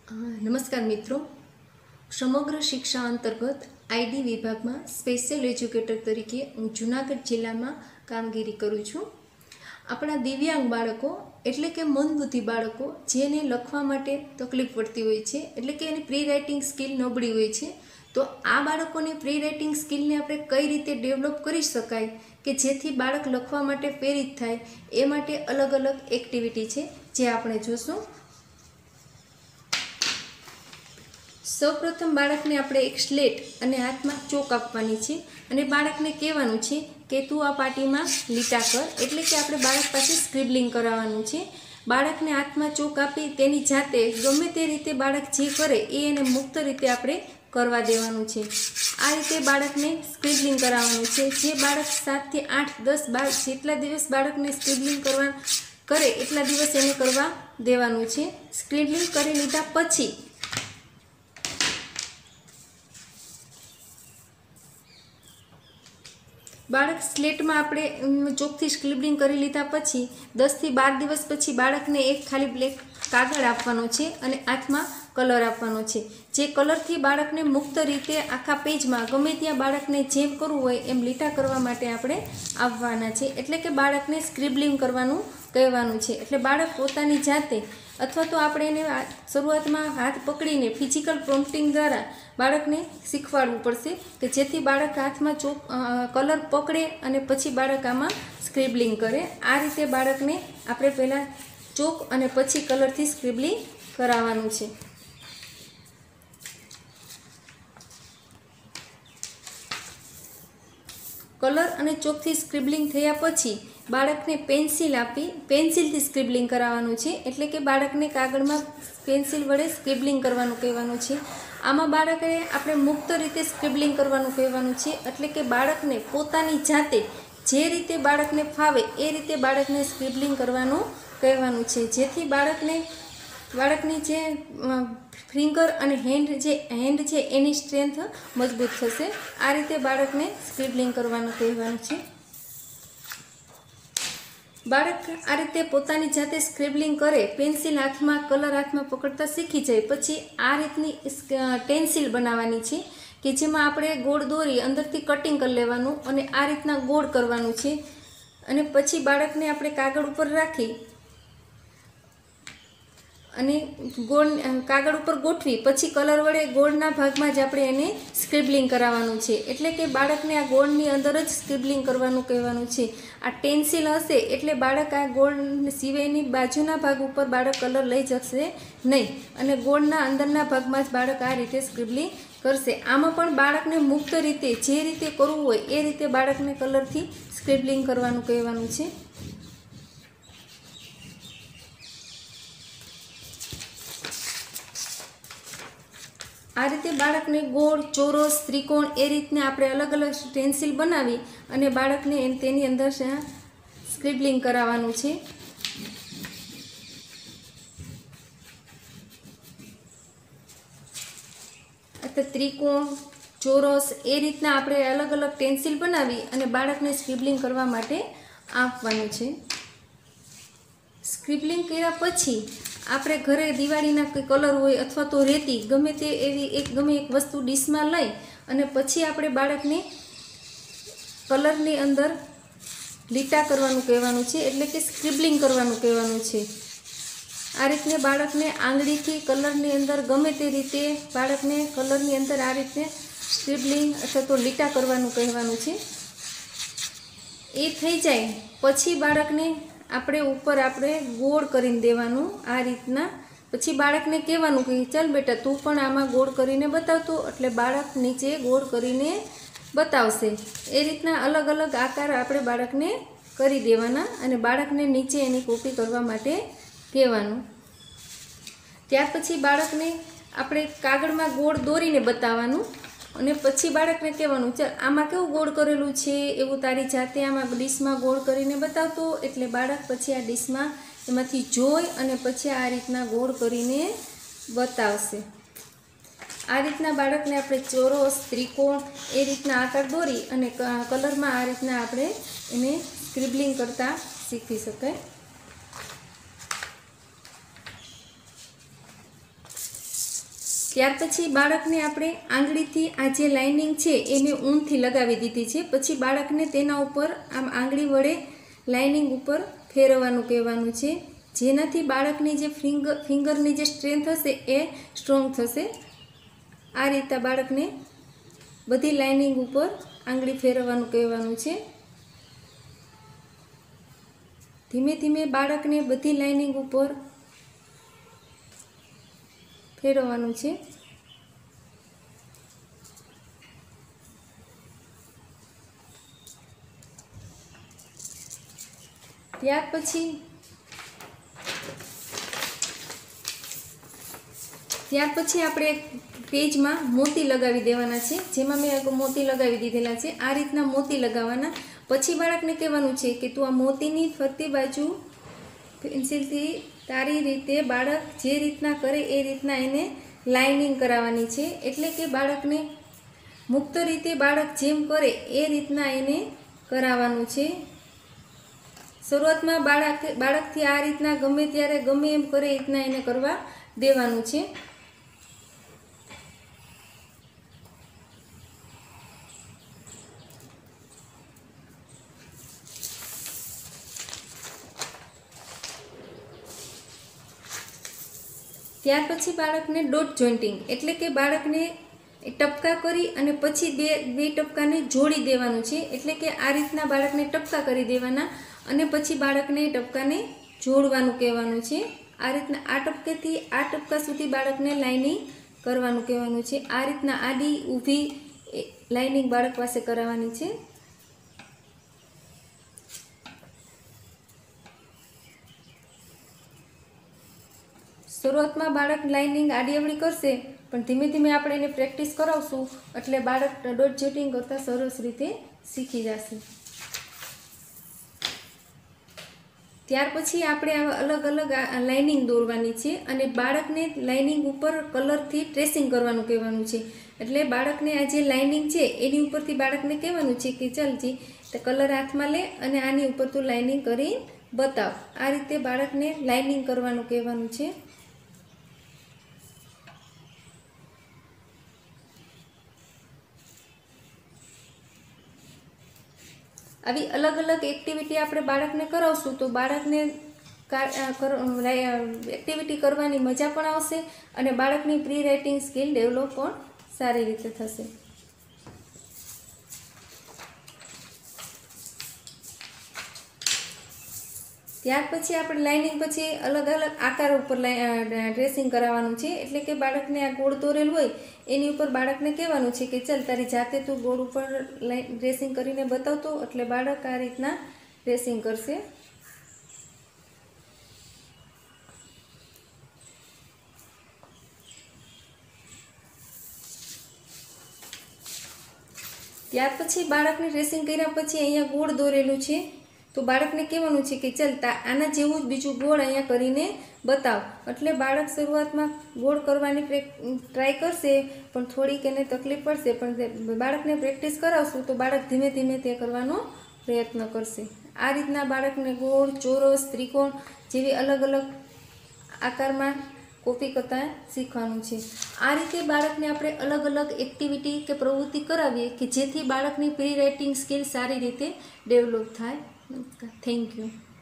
नमस्कार मित्रों, समग्र शिक्षा अंतर्गत आईडी विभाग में स्पेशियल एज्युकेटर तरीके हूँ जूनागढ़ जिला में कामगीरी करूँ छूँ। अपना दिव्यांग बाळको एटले के मंदबुद्धि बाळको जेने लखवा माटे तकलीफ पड़ती होय छे, एटले के एनी प्री राइटिंग स्किल नबળી होय छे, तो आ बाळकोने प्री राइटिंग स्किल ने आपणे कई रीते डेवलप करी शकाय के जेथी बाळक लखवा माटे प्रेरित थाय ए माटे अलग अलग एक्टिविटी छे जे आपणे जोशुं। सौप्रथम बाळकने आपणे एक स्लेट अने हाथ में चोक आपवानी छे अने बाळकने कहेवानुं छे के तू आ पाटीमां लीटा कर, एटले के आपणे बाळक पासे स्क्रिबलिंग कराववानुं छे। बाळकने हाथ में चोक आपी तेनी जाते गमे ते रीते बाळक जे करे एने मुक्त रीते आपणे करवा देवानुं छे। आ रीते बाळकने स्क्रिबलिंग कराववानुं छे। जे बाळक 7 થી 8, 10, 12 जेटला दिवस बाळकने स्क्रिबलिंग करवा करे एटला दिवस एने करवा देवानुं छे। स्क्रिबलिंग करी लीधा पछी बाळक स्लेट में आपणे चोकथी स्क्रिबलिंग करी लीधा पछी 10 થી 12 दिवस पछी बाळकने एक खाली ब्लेक कागळ आपवानो छे अने हाथमां कलर आपवानो छे। जे कलरथी बाळकने मुक्त रीते आखा पेजमां गमे त्यां बाळकने जेम करवुं होय एम लीटा करवा माटे आपणे आपवाना छे। एटले के बाळकने स्क्रिबलिंग करवानुं कहेवानुं छे। एटले बाळक पोतानी जाते अथवा तो आपणे एने शरूआतमां हाथ पकड़ीने फिजिकल प्रोम्प्टिंग द्वारा बाळकने शीखवाडवुं पड़शे के जेथी बाळक हाथमां चोक कलर पकड़े अने पछी बाळक आमां स्क्रिबलिंग करे। आ रीते बाळकने आपणे पहेला चोक अने पछी कलरथी स्क्रिबलिंग कराववानुं छे। कलर अने चोकथी स्क्रिबलिंग थया पछी बाळकने पेन्सिल आपी पेन्सिलथी स्क्रिबलिंग कराववानुं छे। एटले के बाळकने कागळमां पेन्सिल वडे स्क्रिबलिंग करवानुं कहेवानुं छे। आमां बाळकने आपणे मुक्त रीते स्क्रिबलिंग करवानुं कहेवानुं छे। एटले के बाळकने पोतानी जाते जे रीते बाळकने फावे ए रीते बाळकने स्क्रिबलिंग करवानुं कहेवानुं छे, जेथी बाळकनी जे फिंगर अने हेन्ड छे एनी स्ट्रेंथ मजबूत थशे। आ रीते बाळकने स्क्रिबलिंग करवानुं कहेवानुं छे। बाळक आ रीते पोतानी जाते स्क्रिबलिंग करे, पेन्सिल हाथ में कलर हाथ में पकड़ता शीखी जाए पछी आ रीतनी टेन्सिल बनाववानी छे कि जेमां आपणे गोळ दोरी अंदरथी कटिंग कर लेवानुं अने आ रीतना गोळ करवानुं छे अने पछी बाळकने आपणे कागळ उपर राखी अने गोळ कागळ उपर गोठवी पछी कलर वडे गोळना भागमां ज आपणे एने स्क्रिबलिंग कराववानुं छे। एटले के बाळकने आ गोळनी अंदर ज स्क्रिबलिंग करवानुं कहेवानुं छे। आ टेन्सिल हशे एटले बाळक आ गोळ सिवायनी बाजुना भाग उपर बाळक कलर लई जशे नहीं अने गोळना अंदરના भागमां ज बाळक आ रीते स्क्रिबलिंग करशे। आमां पण बाळकने मुक्त रीते जे रीते करवुं होय ए रीते बाळकने कलरथी स्क्रिबलिंग करवानुं कहेवानुं छे। आ रीते बाळकने गोळ, चोरस, त्रिकोण ए रीतने आपणे अलग अलग पेन्सिल बनावी अने बाळकने तेनी अंदर स्क्रिबलिंग कराववानुं छे। त्रिकोण, चोरस ए रीतना आपणे अलग अलग पेन्सिल बनावी अने बाळकने स्क्रिबलिंग करवा माटे आपवानुं छे। स्क्रिबलिंग कर्या पछी आपणे घरे दिवाळीना कलर होय अथवा तो रेती गमे ते एवी गमे एक वस्तु डिशमां लई अने पछी आपणे बाळकने कलरनी अंदर लीटा करवानुं कहेवानुं छे, एटले के स्क्रिबलिंग करवानुं कहेवानुं छे। आ रीते बाळकने आंगळीथी कलरनी अंदर गमे ते रीते बाळकने कलरनी अंदर आ रीते स्क्रिबलिंग अथवा तो लीटा करवानुं कहेवानुं छे। ए थई जाय पछी बाळकने आपणे उपर आपणे गोळ करीने देवानुं आ रीतना। पछी बाळकने कहेवानुं के चल बेटा तू पण आमां गोळ करीने बतावतो, एटले बाळक नीचे गोळ करीने बतावशे। ए रीतना अलग अलग आकार आपणे बाळकने करी देवाना अने बाळकने नीचे एनी कॉपी करवा माटे कहेवानुं। त्यार पछी बाळकने आपणे कागळमां गोळ दोरीने बताववानुं अने पछी बाळकने कहेवानुं चल आमां केवुं गोळ करेलुं छे एवुं तारी जाते आमां डिशमां गोळ करीने बतावतो। एटले बाळक पछी आ डिशमां एमांथी जोई अने पछी आ रीतना गोळ करीने बतावशे। आ रीतना बाळकने आपणे चोरस, त्रिकोण ए रीतना आकार दोरी अने कलरमां आ रीतना आपणे एने स्क्रिबलिंग करता शीखी शकाय। ત્યાર પછી બાળકને આપણે આંગળીથી આ જે લાઇનિંગ છે એ મેં ઊનથી લગાવી દીધી છે. પછી બાળકને તેના ઉપર આમ આંગળી વડે લાઇનિંગ ઉપર ફેરવવાનું કહેવાનું છે, જેનાથી બાળકની જે ફિંગરની જે સ્ટ્રેન્થ હશે એ સ્ટ્રોંગ થશે. આ રીતે બાળકને બધી લાઇનિંગ ઉપર આંગળી ફેરવવાનું કહેવાનું છે. ધીમે ધીમે બાળકને બધી લાઇનિંગ ઉપર ફેરવવાનું છે. ત્યાર પછી આપણે પેજમાં મોતી લગાવી દેવાના છે, જેમાં મેં મોતી લગાવી દીધેલા છે. આ રીતના મોતી લગાવવાના. પછી બાળકને કહેવાનું છે કે તું આ મોતીની ફરતી બાજુ પેન્સિલથી તારી રીતે બાળક જે રીતના કરે એ રીતના એને લાઇનિંગ કરાવવાની છે. એટલે કે બાળકને મુક્ત રીતે બાળક જેમ કરે એ રીતના એને કરાવવાનું છે. શરૂઆતમાં બાળકથી આ રીતના ગમે ત્યારે ગમે એમ કરે એ રીતના એને કરવા દેવાનું છે. ત્યાર પછી બાળકને ડોટ જોઈન્ટિંગ એટલે કે બાળકને ટપકા કરી અને પછી બે ટપકાને જોડી દેવાનું છે. એટલે કે આ રીતના બાળકને ટપકા કરી દેવાના અને પછી બાળકને ટપકાને જોડવાનું કહેવાનું છે. આ રીતના આ ટપકેથી આ ટપકા સુધી બાળકને લાઇનિંગ કરવાનું કહેવાનું છે. આ રીતના આડી ઊભી લાઇનિંગ બાળક પાસે કરાવવાની છે. શરૂઆતમાં બાળક લાઇનિંગ આડી અવળી કરશે, પણ ધીમે ધીમે આપણે એને પ્રેક્ટિસ કરાવશું એટલે બાળક ડોટ જોઈન્ટિંગ કરતાં સરસ રીતે શીખી જશે. ત્યાર પછી આપણે અલગ અલગ લાઇનિંગ દોરવાની છે અને બાળકને લાઇનિંગ ઉપર કલરથી ટ્રેસિંગ કરવાનું કહેવાનું છે. એટલે બાળકને આ જે લાઇનિંગ છે એની ઉપરથી બાળકને કહેવાનું છે કે ચાલજી તો કલર હાથમાં લે અને આની ઉપર તું લાઇનિંગ કરી બતાવ. આ રીતે બાળકને લાઇનિંગ કરવાનું કહેવાનું છે. આવી અલગ અલગ એક્ટિવિટી આપણે બાળકને કરાવશું તો બાળકને એક્ટિવિટી કરવાની મજા પણ આવશે અને બાળકની પ્રી રાઇટિંગ સ્કિલ ડેવલપ પણ સારી રીતે થશે. ત્યાર પછી આપણે લાઇનિંગ પછી અલગ અલગ આકાર ઉપર ડ્રેસિંગ કરાવવાનું છે. એટલે કે બાળકને આ ગોળ દોરેલ હોય એની ઉપર બાળકને કહેવાનું છે કે ચાલ તારી જાતે તું ગોળ ઉપર ડ્રેસિંગ કરીને બતાવતો. એટલે બાળક આ રીતના ડ્રેસિંગ કરશે. ત્યાર પછી બાળકને ડ્રેસિંગ કર્યા પછી અહીંયા ગોળ દોરેલું છે તો બાળકને કહેવાનું છે કે ચાલ આના જેવું જ બીજું ગોળ અહીંયા કરીને બતાવ. એટલે બાળક શરૂઆતમાં ગોળ કરવાની ટ્રાય કરશે પણ થોડીક એને તકલીફ પડશે, પણ બાળકને પ્રેક્ટિસ કરાવશું તો બાળક ધીમે ધીમે તે કરવાનો પ્રયત્ન કરશે. આ રીતના બાળકને ગોળ, ચોરસ, ત્રિકોણ જેવી અલગ અલગ આકારમાં કોપી કરતા શીખવાનું છે. આ રીતે બાળકને આપણે અલગ અલગ એક્ટિવિટી કે પ્રવૃત્તિ કરાવીએ કે જેથી બાળકની પ્રી રાઇટિંગ સ્કિલ સારી રીતે ડેવલપ થાય. Thank you.